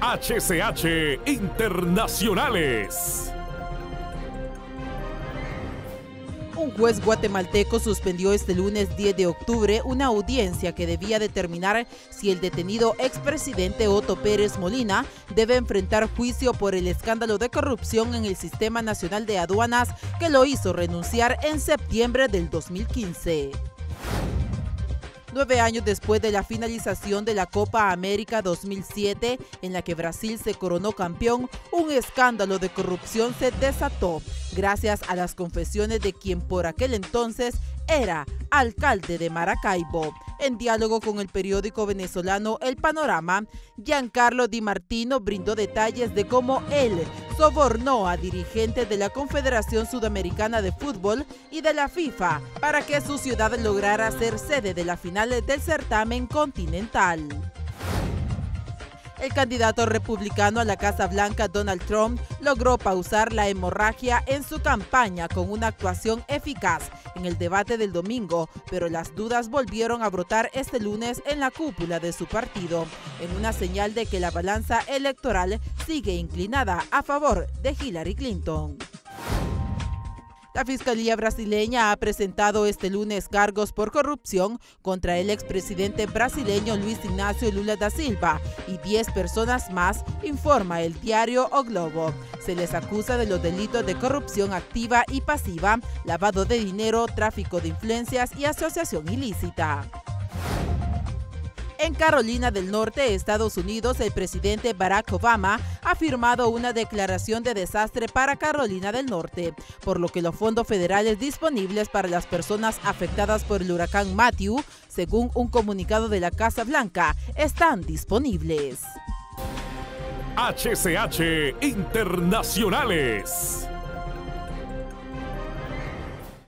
HCH Internacionales. Un juez guatemalteco suspendió este lunes 10 de octubre una audiencia que debía determinar si el detenido expresidente Otto Pérez Molina debe enfrentar juicio por el escándalo de corrupción en el Sistema Nacional de Aduanas que lo hizo renunciar en septiembre del 2015. 9 años después de la finalización de la Copa América 2007, en la que Brasil se coronó campeón, un escándalo de corrupción se desató, gracias a las confesiones de quien por aquel entonces era alcalde de Maracaibo. En diálogo con el periódico venezolano El Panorama, Giancarlo Di Martino brindó detalles de cómo él sobornó a dirigentes de la Confederación Sudamericana de Fútbol y de la FIFA para que su ciudad lograra ser sede de la final del certamen continental. El candidato republicano a la Casa Blanca, Donald Trump, logró pausar la hemorragia en su campaña con una actuación eficaz en el debate del domingo, pero las dudas volvieron a brotar este lunes en la cúpula de su partido, en una señal de que la balanza electoral sigue inclinada a favor de Hillary Clinton. La Fiscalía brasileña ha presentado este lunes cargos por corrupción contra el expresidente brasileño Luiz Inácio Lula da Silva y 10 personas más, informa el diario O Globo. Se les acusa de los delitos de corrupción activa y pasiva, lavado de dinero, tráfico de influencias y asociación ilícita. En Carolina del Norte, Estados Unidos, el presidente Barack Obama ha firmado una declaración de desastre para Carolina del Norte, por lo que los fondos federales disponibles para las personas afectadas por el huracán Matthew, según un comunicado de la Casa Blanca, están disponibles. HCH Internacionales.